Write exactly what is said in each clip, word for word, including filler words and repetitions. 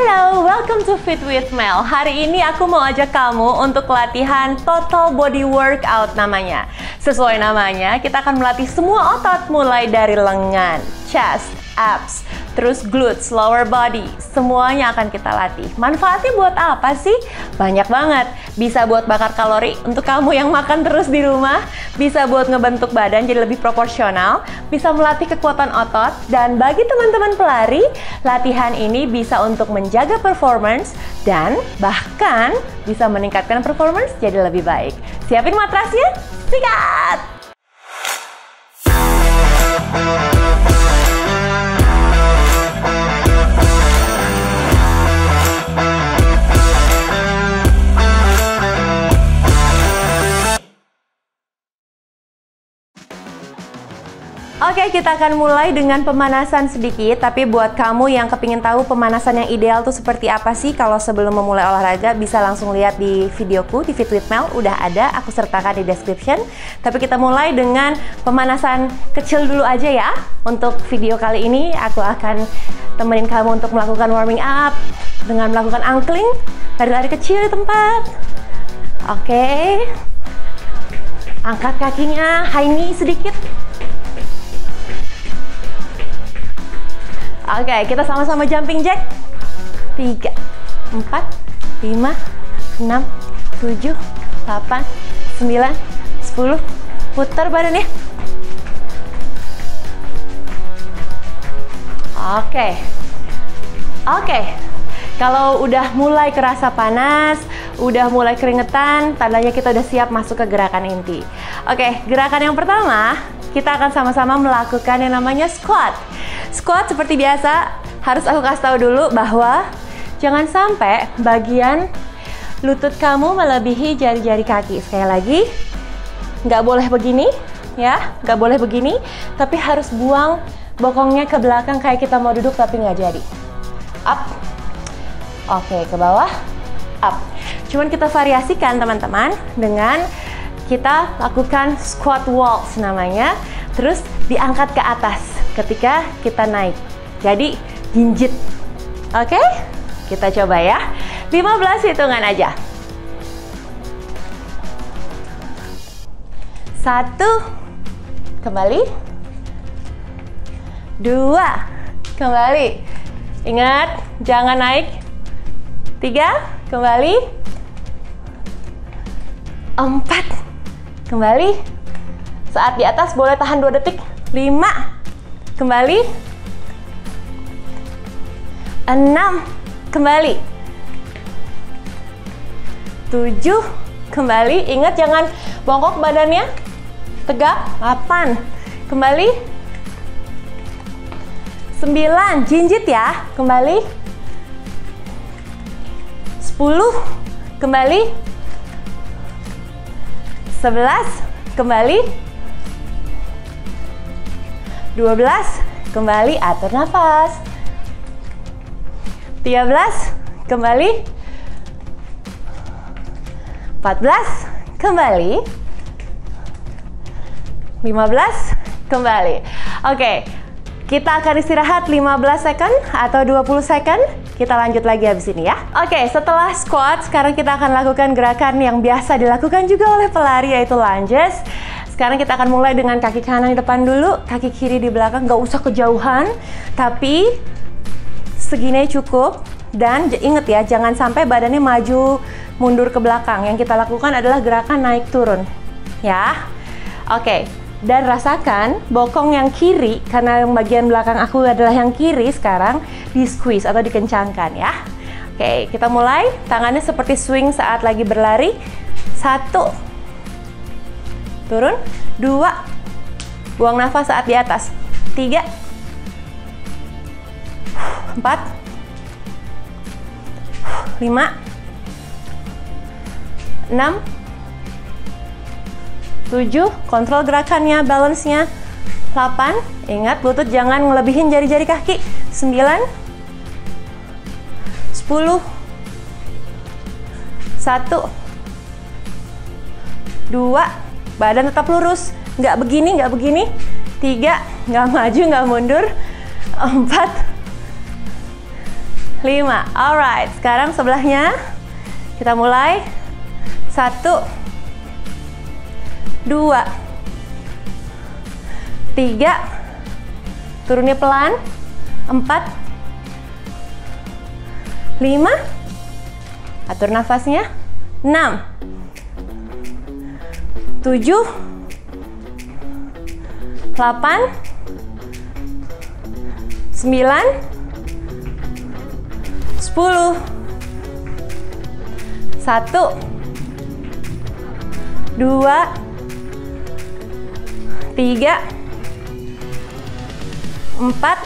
Halo, welcome to Fit with Mel. Hari ini aku mau ajak kamu untuk latihan total body workout namanya. Sesuai namanya, kita akan melatih semua otot mulai dari lengan, chest, abs, terus glutes, lower body. Semuanya akan kita latih. Manfaatnya buat apa sih? Banyak banget. Bisa buat bakar kalori untuk kamu yang makan terus di rumah. Bisa buat ngebentuk badan jadi lebih proporsional. Bisa melatih kekuatan otot. Dan bagi teman-teman pelari, latihan ini bisa untuk menjaga performance dan bahkan bisa meningkatkan performance jadi lebih baik. Siapin matrasnya? Sikat! Oke, kita akan mulai dengan pemanasan sedikit. Tapi buat kamu yang kepingin tahu pemanasan yang ideal tuh seperti apa sih kalau sebelum memulai olahraga, bisa langsung lihat di videoku di Fit with Mel. Udah ada, aku sertakan di description. Tapi kita mulai dengan pemanasan kecil dulu aja ya. Untuk video kali ini aku akan temenin kamu untuk melakukan warming up dengan melakukan angkling, lari-lari kecil di tempat. Oke, angkat kakinya, high knee sedikit. Oke, kita sama-sama jumping jack. tiga, empat, lima, enam, tujuh, delapan, sembilan, sepuluh. Putar badannya. Oke. Oke. Kalau udah mulai kerasa panas, udah mulai keringetan, tandanya kita udah siap masuk ke gerakan inti. Oke, gerakan yang pertama, kita akan sama-sama melakukan yang namanya squat. Squat seperti biasa, harus aku kasih tahu dulu bahwa jangan sampai bagian lutut kamu melebihi jari-jari kaki. Sekali lagi, nggak boleh begini, ya, nggak boleh begini, tapi harus buang bokongnya ke belakang kayak kita mau duduk tapi nggak jadi. Up, oke, ke bawah, up. Cuman kita variasikan teman-teman dengan kita lakukan squat waltz namanya, terus diangkat ke atas ketika kita naik. Jadi jinjit. Oke? Kita coba ya. lima belas hitungan aja. Satu, kembali. Dua, kembali. Ingat, jangan naik. Tiga, kembali. Empat, kembali. Saat di atas boleh tahan dua detik. Lima, kembali. Enam, kembali. Tujuh, kembali. Ingat jangan bongkok badannya. Tegak. Delapan, kembali. Sembilan, jinjit ya. Kembali. Sepuluh, kembali. Sebelas, kembali. Dua belas, kembali, atur nafas. Tiga belas, kembali. Empat belas, kembali. Lima belas, kembali. Oke, kita akan istirahat lima belas second atau dua puluh second. Kita lanjut lagi habis ini ya. Oke, setelah squat, sekarang kita akan lakukan gerakan yang biasa dilakukan juga oleh pelari, yaitu lunges. Sekarang kita akan mulai dengan kaki kanan di depan dulu, kaki kiri di belakang, nggak usah kejauhan, tapi segini cukup. Dan inget ya, jangan sampai badannya maju mundur ke belakang. Yang kita lakukan adalah gerakan naik turun, ya. Oke, dan rasakan bokong yang kiri, karena yang bagian belakang aku adalah yang kiri sekarang, di squeeze atau dikencangkan ya. Oke, kita mulai. Tangannya seperti swing saat lagi berlari. Satu, turun. Dua, buang nafas saat di atas. Tiga, empat, lima, enam, tujuh, kontrol gerakannya, balance-nya. Delapan, ingat lutut jangan ngelebihin jari-jari kaki. Sembilan, sepuluh, satu, dua, badan tetap lurus, nggak begini, nggak begini. Tiga, nggak maju, nggak mundur. Empat, lima. Alright, sekarang sebelahnya. Kita mulai. Satu, dua, tiga. Turunnya pelan. Empat, lima. Atur nafasnya. Enam, tujuh, delapan, sembilan, sepuluh, satu, dua, tiga, empat,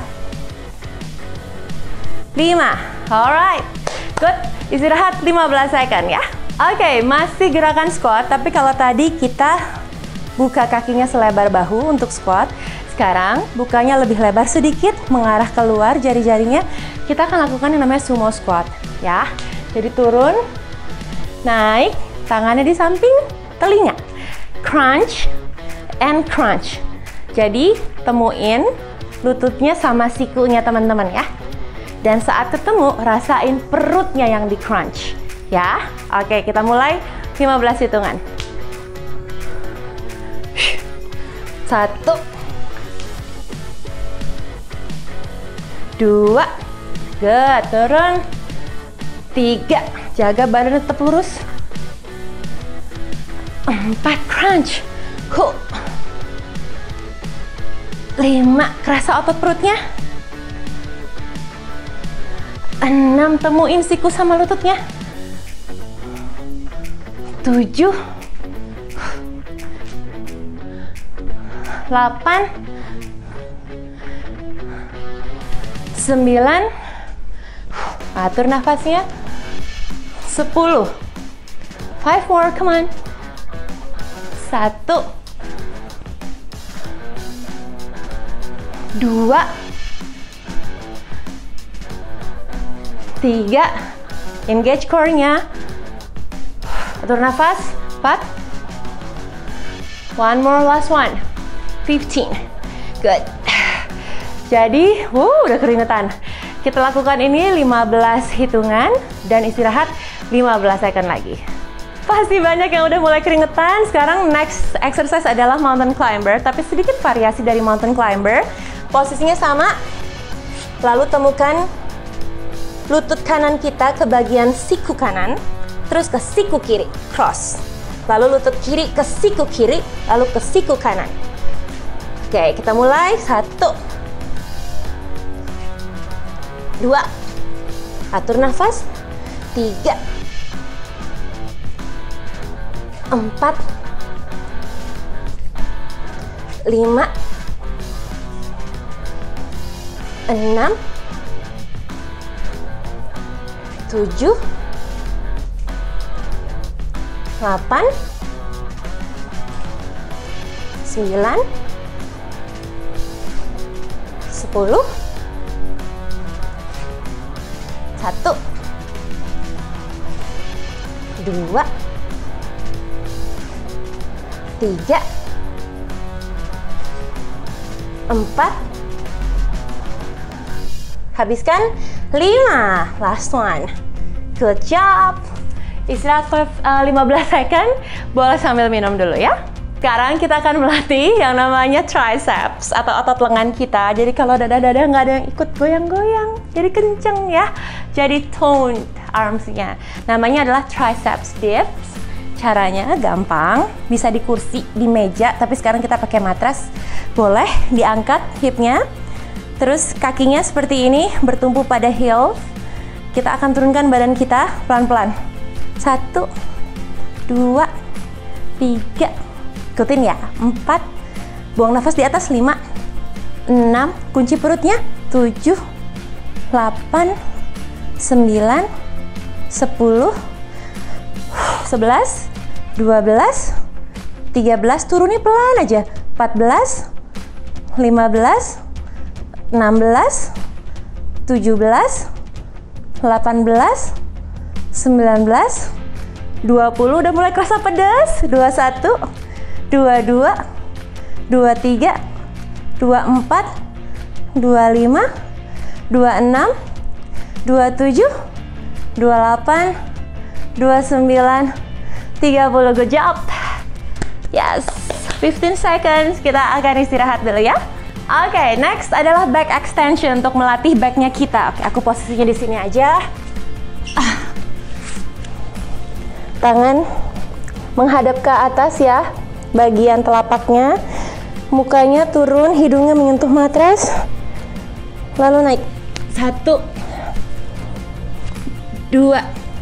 lima. Alright, good. Istirahat lima belas second ya. Oke, okay, masih gerakan squat, tapi kalau tadi kita buka kakinya selebar bahu untuk squat, sekarang bukanya lebih lebar sedikit, mengarah keluar jari-jarinya. Kita akan lakukan yang namanya sumo squat, ya. Jadi turun, naik, tangannya di samping telinga, crunch and crunch. Jadi temuin lututnya sama sikunya teman-teman ya. Dan saat ketemu, rasain perutnya yang di crunch. Ya, oke, kita mulai lima belas hitungan. Satu, dua, good, turun. Tiga, jaga badan tetap lurus. Empat, crunch, cool. Lima, kerasa otot perutnya. Enam, temuin siku sama lututnya. Tujuh, delapan, sembilan, atur nafasnya. Sepuluh, five more, come on. Satu, dua, tiga, engage core-nya. Atur nafas. Empat. One more, last one. Fifteen. Good. Jadi, wow, udah keringetan. Kita lakukan ini lima belas hitungan dan istirahat lima belas second lagi. Pasti banyak yang udah mulai keringetan. Sekarang next exercise adalah mountain climber, tapi sedikit variasi dari mountain climber. Posisinya sama. Lalu temukan lutut kanan kita ke bagian siku kanan. Terus ke siku kiri, cross. Lalu lutut kiri ke siku kiri, lalu ke siku kanan. Oke, kita mulai. Satu, dua, atur nafas. Tiga, empat, lima, enam, tujuh, delapan, sembilan, sepuluh, satu, dua, tiga, empat, habiskan lima, last one, good job. Istirahat uh, lima belas second, boleh sambil minum dulu ya. Sekarang kita akan melatih yang namanya triceps atau otot lengan kita. Jadi kalau dada-dada nggak ada yang ikut goyang-goyang, jadi kenceng ya. Jadi toned arms-nya. Namanya adalah triceps dips. Caranya gampang, bisa di kursi, di meja, tapi sekarang kita pakai matras. Boleh diangkat hipnya, terus kakinya seperti ini bertumpu pada heels. Kita akan turunkan badan kita pelan-pelan. Satu, dua, tiga, ikutin ya. Empat, buang nafas di atas. Lima, enam, kunci perutnya. Tujuh, delapan, sembilan, sepuluh, sebelas, dua belas, tiga belas, turunnya pelan aja. Empat belas, lima belas, enam belas, tujuh belas, delapan belas, sembilan belas, dua puluh, udah mulai kerasa pedas. Dua puluh satu, dua puluh dua, dua puluh tiga, dua puluh empat, dua puluh lima, dua puluh enam, dua puluh tujuh, dua puluh delapan, dua puluh sembilan, tiga puluh. Good job. Yes, fifteen seconds. Kita akan istirahat dulu ya. Oke, okay, next adalah back extension untuk melatih backnya kita. Oke, okay, aku posisinya di sini aja. Ah. Tangan menghadap ke atas ya, bagian telapaknya. Mukanya turun, hidungnya menyentuh matras. Lalu naik. Satu, dua,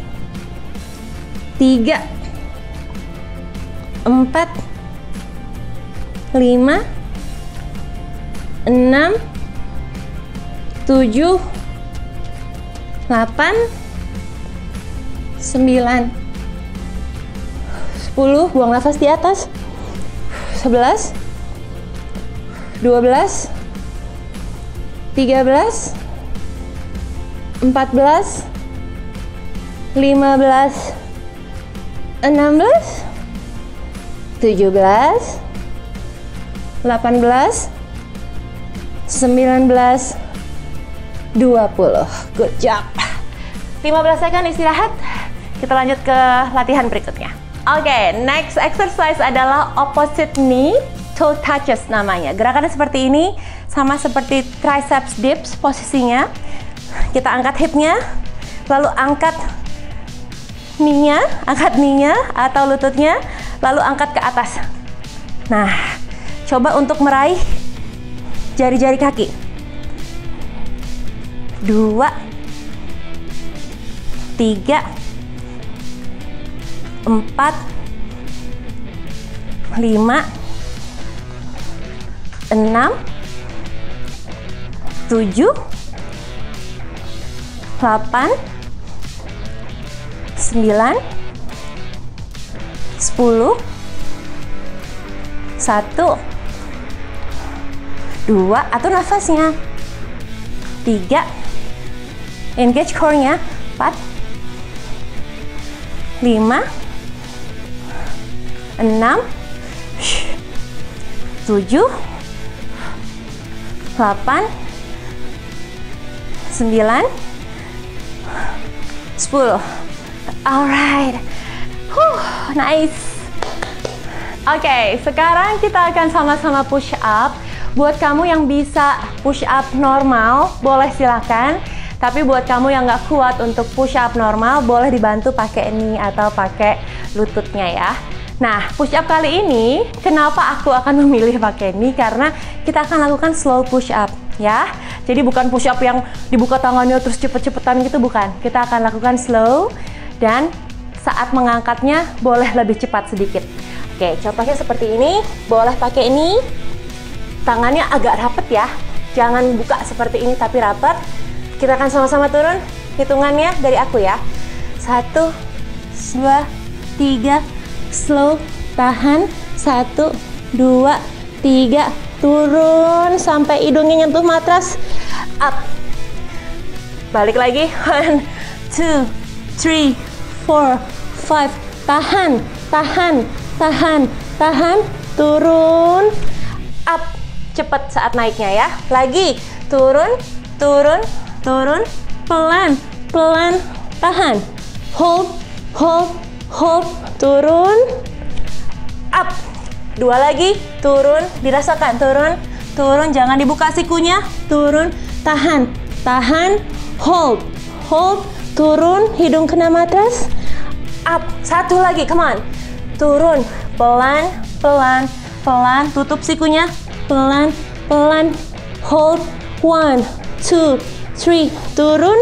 tiga, empat, lima, enam, tujuh, delapan, sembilan, sepuluh. Buang nafas di atas. Sebelas, dua belas, tiga belas, empat belas, lima belas, enam belas, tujuh belas, delapan belas, sembilan belas, dua puluh. Good job. lima belas second istirahat. Kita lanjut ke latihan berikutnya. Oke, okay, next exercise adalah opposite knee toe touches namanya. Gerakannya seperti ini, sama seperti triceps dips posisinya. Kita angkat hipnya, lalu angkat knee-nya, angkat knee-nya atau lututnya, lalu angkat ke atas. Nah, coba untuk meraih jari-jari kaki. Dua, tiga, empat, lima, enam, tujuh, delapan, sembilan, sepuluh, satu, dua, atur nafasnya, tiga, engage core-nya, empat, lima, enam, tujuh, delapan, sembilan, sepuluh. Alright. Huh, nice. Oke, okay, sekarang kita akan sama-sama push up. Buat kamu yang bisa push up normal, boleh silakan. Tapi buat kamu yang nggak kuat untuk push up normal, boleh dibantu pakai knee atau pakai lututnya ya. Nah, push up kali ini, kenapa aku akan memilih pakai knee? Karena kita akan lakukan slow push up ya. Jadi bukan push up yang dibuka tangannya terus cepet-cepetan gitu, bukan. Kita akan lakukan slow dan saat mengangkatnya boleh lebih cepat sedikit. Oke, contohnya seperti ini. Boleh pakai ini. Tangannya agak rapet ya. Jangan buka seperti ini tapi rapet. Kita akan sama-sama turun. Hitungannya dari aku ya. Satu, dua, tiga. Slow, tahan. Satu, dua, tiga. Turun sampai hidungnya nyentuh matras. Up. Balik lagi. One, two, three, four, five. Tahan, tahan, tahan, tahan. Turun. Up. Cepat saat naiknya ya. Lagi. Turun, turun, turun. Pelan, pelan. Tahan. Hold, hold, hold. Turun. Up. Dua lagi. Turun. Dirasakan. Turun, turun. Jangan dibuka sikunya. Turun. Tahan, tahan. Hold, hold. Turun. Hidung kena matras. Up. Satu lagi. Come on. Turun. Pelan, pelan, pelan. Tutup sikunya. Pelan, pelan. Hold. One, two, three. Turun.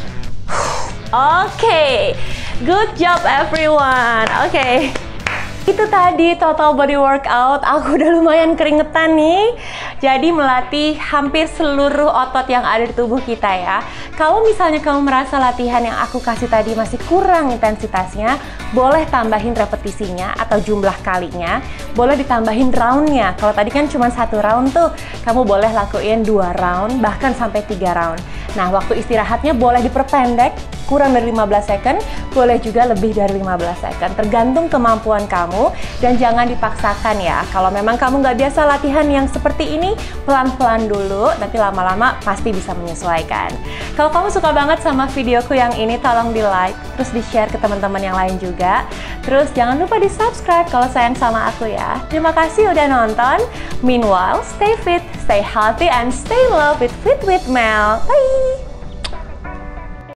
Oke. Okay. Good job everyone. Oke. Okay. Itu tadi total body workout. Aku udah lumayan keringetan nih. Jadi melatih hampir seluruh otot yang ada di tubuh kita ya. Kalau misalnya kamu merasa latihan yang aku kasih tadi masih kurang intensitasnya, boleh tambahin repetisinya atau jumlah kalinya. Boleh ditambahin roundnya. Kalau tadi kan cuma satu round tuh, kamu boleh lakuin dua round bahkan sampai tiga round. Nah, waktu istirahatnya boleh diperpendek, kurang dari lima belas second, boleh juga lebih dari lima belas second, tergantung kemampuan kamu, dan jangan dipaksakan ya. Kalau memang kamu nggak biasa latihan yang seperti ini, pelan-pelan dulu, nanti lama-lama pasti bisa menyesuaikan. Kalau kamu suka banget sama videoku yang ini, tolong di like, terus di share ke teman-teman yang lain juga. Terus jangan lupa di subscribe kalau sayang sama aku ya. Terima kasih udah nonton. Meanwhile, stay fit, stay healthy, and stay in love with Fit with Mel. Bye!